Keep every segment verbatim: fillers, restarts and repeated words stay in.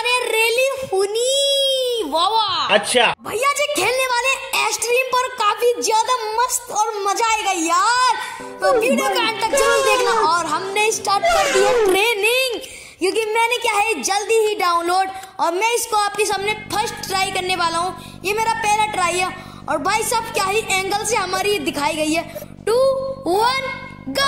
लगाने रैली हुनी वाह। अच्छा भैया जी खेलने वाले एक्सट्रीम पर काफी ज्यादा मस्त और मजा आएगा यार, तो वीडियो का अंत तक जरूर देखना। और हमने स्टार्ट कर दी है ट्रेनिंग, क्योंकि मैंने क्या है जल्दी ही डाउनलोड, और मैं इसको आपके सामने फर्स्ट ट्राई करने वाला हूँ। ये मेरा पहला ट्राई है, और भाई साहब क्या ही एंगल से हमारी दिखाई गई है। To one go.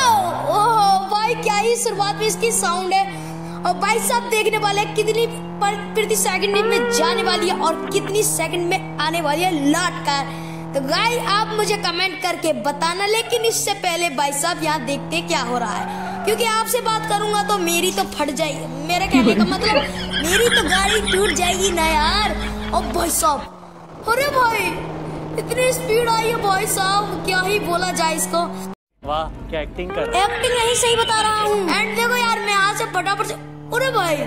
ओह भाई क्या ही शुरुआत में इसकी साउंड है। और भाई साहब देखने वाले कितनी प्रति सेकंड में जाने वाली है और कितनी सेकंड में आने वाली है लौट कर। तो गाइस आप मुझे कमेंट करके बताना, लेकिन इससे पहले भाई साहब यहाँ देखते क्या हो रहा है, क्योंकि आपसे बात करूंगा तो मेरी तो फट जाएगी। मेरे कहने का मतलब मेरी तो गाड़ी टूट जाएगी ना यार। और भाई साहब अरे भाई इतनी स्पीड आई है भाई साहब, क्या ही बोला जाए इसको। वाह क्या एक्टिंग कर एक्टिंग नहीं सही बता रहा हूँ। एंड देखो यार मैं आज से फटाफट से, अरे भाई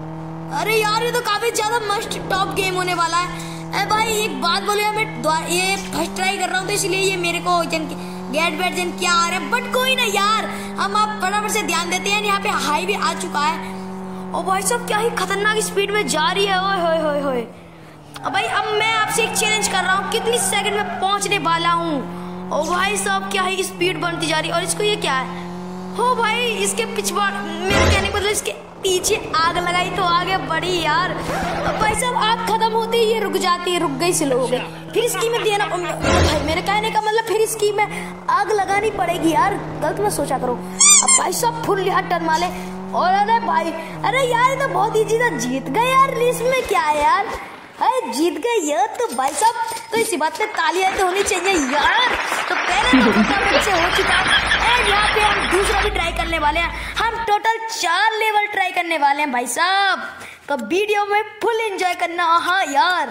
अरे यार ये तो काफी ज्यादा मस्त टॉप गेम होने वाला है। अरे भाई एक बात बोलिए, मैं ये फर्स्ट ट्राई कर रहा हूँ तो इसलिए ये मेरे को जन गेट बैट जन क्या आ रहे हैं, बट कोई ना यार, हम आप फटाफट से ध्यान देते हैं। यहाँ पे हाई भी आ चुका है, और भाई साहब क्या ही खतरनाक स्पीड में जा रही है। ओए होए होए होए। अब भाई अब मैं आपसे एक चैलेंज कर रहा हूँ, कितनी सेकंड में पहुंचने वाला हूँ। और भाई साहब क्या ही स्पीड बनती जा रही है। और इसको ये क्या है, हो भाई इसके पिछवा मेरे कहने को मतलब इसके पीछे आग लगाई तो आगे बढ़ी यार। अब भाई साहब आग खत्म होती है ये रुक जाती है, रुक गई स्लो हो गई, फिर इसकी में दिया ना भाई। मेरे कहने का मतलब फिर इसकी में आग लगानी पड़ेगी यार, गलत मत सोचा करो। अब भाई साहब फुल लिया टर्न वाले, और अरे भाई अरे यार ये तो बहुत इजी था, जीत गए यार। रेस में क्या है यार, अरे जीत गए यार। तो भाई साहब तो इसी बात पे तालियां तो होनी चाहिए यार। तो पहले नंबर से हो चुका है, और यहाँ पे हम दूसरा भी ट्राई करने वाले हैं। हम टोटल चार लेवल ट्राई करने वाले हैं भाई साहब, तो वीडियो में फुल एंजॉय करना। हाँ यार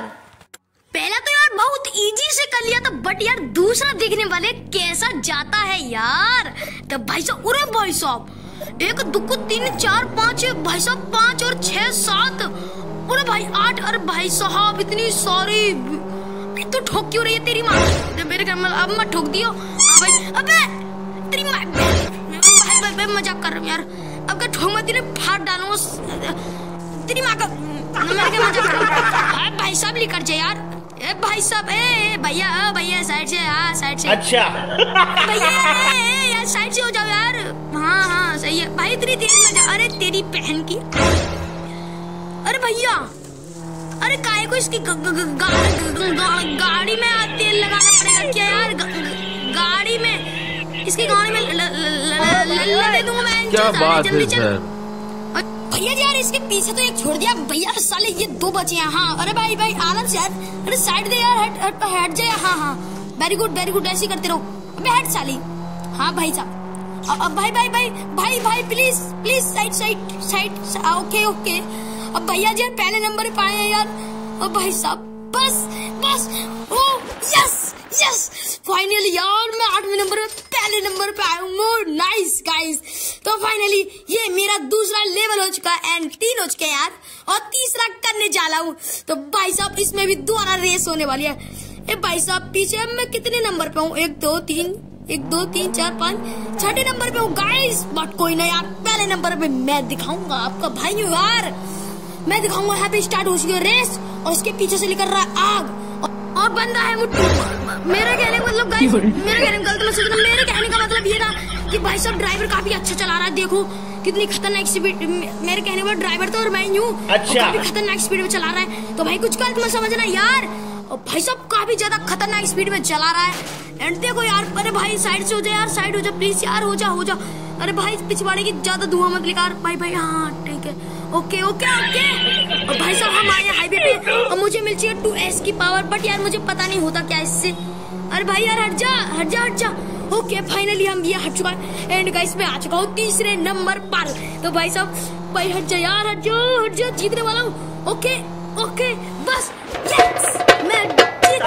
पहला तो यार बहुत इजी से कर लिया था, बट यार दूसरा देखने वाले कैसा जाता है यार। तो भाई साहब अरे भाई साहब एक दो तीन चार पाँच भाई साहब पाँच और छह सात, अरे भाई आठ, अरे भाई साहब इतनी सॉरी तो ठोक क्यों रही है तेरी माँ मेरे घर में। अब मत ठोक दियो। हाँ भाई अबे तेरी माँ भाई भाई भाई मजाक कर रहा हूँ यार। अब क्या ठोक मत, फाड़ डालूंगा तेरी माँ का, मेरे क्या मजाक कर रहा हूँ। भाई साहब लेकर जाए यार। ए भाई साहब ए भैया भैया साइड से, हाँ साइड से। अच्छा भैया यार साइड से हो जाओ यार। हाँ हाँ सही है भाई, इतनी तेज मजा। अरे तेरी बहन की, अरे भैया अरे काहे को इसकी ग, ग, ग, गा, ग, ग, गा, गाड़ी में तेल लगाना पड़ेगा क्या यार। ग, ग, गाड़ी में इसकी गाड़ी में ल, ल, ल, ल, ल, ले दूंगा मैं। क्या बात है सर। भैया जी यार इसके पीछे तो एक छोड़ दिया भैया, साले ये दो बचे हैं। हाँ अरे भाई भाई आराम से यार, अरे साइड दे यार, हट हट हट जाए। हाँ हाँ वेरी गुड वेरी गुड, ऐसे करते रहो। अबे हट साली। हाँ भाई साहब अब भाई भाई भाई भाई भाई please please side side side. Okay okay अब भैया जी पहले नंबर पे आए हैं यार। और भाई साहब बस बस ओ यस यस फाइनली यार मैं आठवें नंबर पे पहले नंबर पे आया हूँ। नाइस गाइस, तो फाइनली ये मेरा दूसरा लेवल हो चुका है, एंड तीन हो चुके हैं यार, और तीसरा करने जा रहा हूँ। तो भाई साहब इसमें भी दोबारा रेस होने वाली है। ए भाई साहब पीछे मैं कितने नंबर पे हूँ, एक दो तीन एक दो तीन चार पाँच छठे नंबर पे हूँ गाइस। बट कोई ना यार, पहले नंबर पे मैं दिखाऊंगा आपका भाई हूँ यार, मैं दिखाऊंगा। यहाँ पे स्टार्ट हो चुकी है रेस, और इसके पीछे से निकल रहा है आग, और बंदा है मुट्ठू। मेरे कहने का मतलब गाइस, मेरे कहने का गलत मत समझना, मेरे कहने का मतलब ये था कि भाई साहब ड्राइवर काफी अच्छा चला रहा है। देखो कितनी खतरनाक स्पीड, मेरे कहने का ड्राइवर तो और मैं ही हूँ, अच्छा। काफी खतरनाक स्पीड में चला रहा है। तो भाई कुछ गलत मत समझना यार, और भाई साहब काफी ज्यादा खतरनाक स्पीड में चला रहा है। एंड देखो यार, अरे भाई साइड से हो जाए यार, साइड हो जा प्लीज यार, हो जा हो जा। अरे भाई पिछवाड़े की ज्यादा धुआं मत निकाल भाई भाई। हाँ ठीक है ओके ओके ओके। और भाई साहब हम आए हाईवे पे, और मुझे मिल चाहिए टू एस की पावर, बट यार मुझे पता नहीं होता क्या इससे। अरे भाई यार हट जा हट जा हट जा। ओके फाइनली हम ये हट चुका है, एंड गाइस मैं आ चुका हूँ तीसरे नंबर पर। तो भाई साहब भाई हट जा यार, हट जा हट जा, जीतने वाला हूँ। ओके ओके बस यस मैं जीत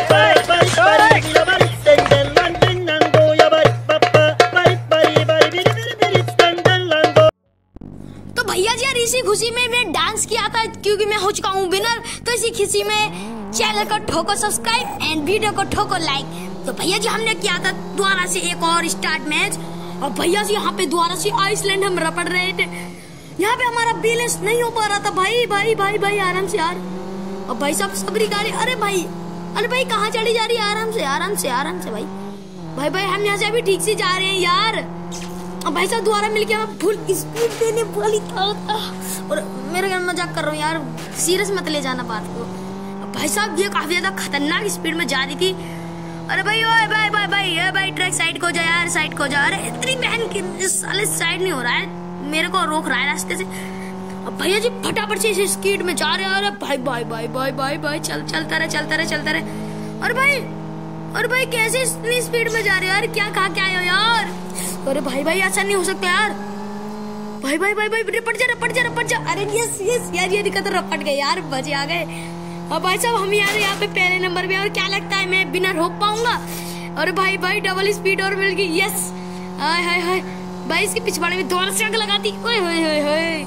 भैया जी यार इसी खुशी में मैं डांस किया था, क्योंकि मैं हो चुका हूँ विनर। तो इसी खुशी में चैनल को ठोको सब्सक्राइब एंड वीडियो को ठोको लाइक। तो भैया जी हमने किया था दोबारा से एक और स्टार्ट मैच, और भैया जी यहाँ पे दोबारा से आइसलैंड हम रपड़ रहे थे। यहाँ पे हमारा बैलेंस नहीं हो पा रहा था भाई भाई भाई भाई आराम से यार। अब भाई साहब सबरी गाड़ी, अरे भाई अरे भाई कहाँ चली जा रही है? आराम से आराम से आराम से भाई भाई भाई हम यहाँ से अभी ठीक से जा रहे हैं यार। अब भाई साहब दोबारा मिलके मैं फुल स्पीड देने वाली था और मेरे घर मजाक कर रहा हूँ यार, सीरियस मत ले जाना बात को। भाई साहब ये काफी ज्यादा खतरनाक स्पीड में जा रही थी। अरे भाई ओए भाई भाई भाई भाई भाई ट्रक साइड को जा यार, साइड को जा। अरे इतनी बहन की साले साइड नहीं हो रहा है, मेरे को रोक रहा है रास्ते से। अब भैया जी फटाफट से इस स्पीड में जा रहे हैं। अरे भाई भाई भाई भाई भाई भाई चल चलता रहे चलता रहे चलता रहे। अरे भाई अरे भाई कैसे इतनी स्पीड में जा रहे हो यार? क्या कहा क्या आए हो यार? अरे भाई भाई ऐसा नहीं हो सकता यार। भाई भाई भाई भाई रपट जा रपट जा रपट जा। अरे यस यस यार ये दिक्कत रपट गए यार, बचे आ गए। अब भाई साहब हम यार यहाँ पे पहले नंबर पे, और क्या लगता है मैं बिना रोक पाऊंगा? अरे भाई भाई डबल स्पीड और मिल गई, यस। हाय हाय हाय भाई इसके पिछवाड़े में दोबारा से आग लगाती। ओए होए होए होए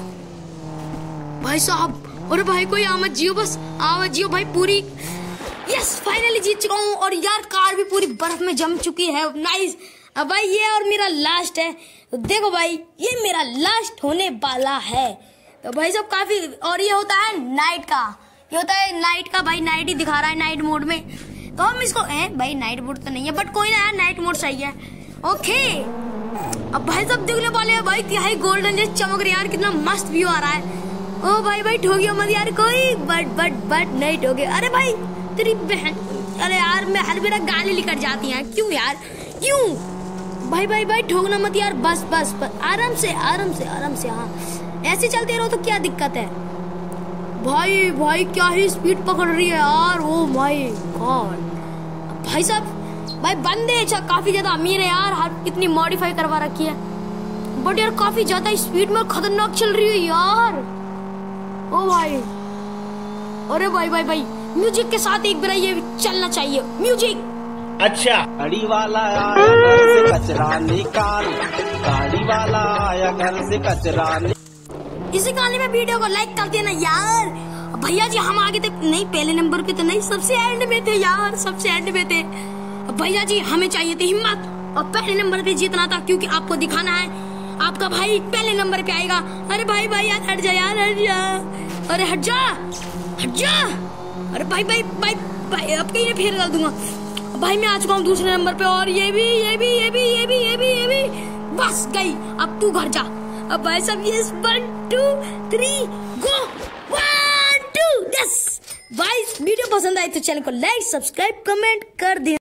भाई साहब। अरे भाई कोई आमद जियो, बस आमद जियो भाई पूरी। यस फाइनली जीत चुका हूँ और यार कार भी पूरी बर्फ में जम चुकी है। नाइस। अब भाई ये और मेरा लास्ट है, तो देखो भाई ये मेरा लास्ट होने वाला है। तो भाई साहब काफी, और ये होता है नाइट का, ये होता है नाइट का भाई, नाइट ही दिखा रहा है नाइट मोड में। तो हम इसको ए, भाई नाइट मोड तो नहीं है बट कोई ना यार, नाइट मोड सही है। ओके अब भाई साहब देखने वाले हैं भाई क्या है, गोल्डन जैसे चमक रही है यार, कितना मस्त व्यू आ रहा है। ओ भाई भाई ठोगियो मत यार कोई, बट बट बट नहीं ठोगे। अरे भाई तेरी बहन, अरे यार मैं हर मेरा गाली निकल जाती है, क्यों यार क्यों? भाई भाई भाई ठोकना मत यार, बस बस बस आराम से आराम से आराम से। हाँ ऐसे चलते रहो तो क्या दिक्कत है? भाई भाई क्या ही स्पीड पकड़ रही है यार, ओ माय गॉड। भाई साहब भाई बंदे काफी ज्यादा अमीर है यार, हर कितनी मॉडिफाई करवा रखी है, बट यार काफी ज्यादा स्पीड में खतरनाक चल रही है यार। ओ भाई अरे भाई भाई भाई म्यूजिक के साथ एक बार ये चलना चाहिए, म्यूजिक। अच्छा गाड़ी वाला आया घर से कचरा निकाल, गाड़ी वाला आया घर से कचरा निकाल। इसी गाने में वीडियो को लाइक कर देना यार। भैया जी हम आगे थे नहीं, पहले नंबर पे तो नहीं, सबसे एंड में थे यार, सबसे एंड में थे। भैया जी हमें चाहिए थी हिम्मत और पहले नंबर पे जीतना था, क्योंकि आपको दिखाना है आपका भाई पहले नंबर पे आएगा। अरे भाई भाई यार हट जा यार, हट जा, अरे हट जा हट जा। अरे भाई भाई भाई भाई अब कहीं फेर डाल दूंगा। भाई मैं आ चुका हूँ दूसरे नंबर पे, और ये भी ये भी ये भी ये भी ये भी ये भी बस गई। अब तू घर जा। अब भाई सब ये one two three go, one two. Yes भाई वीडियो पसंद आई तो चैनल को लाइक सब्सक्राइब कमेंट कर दे।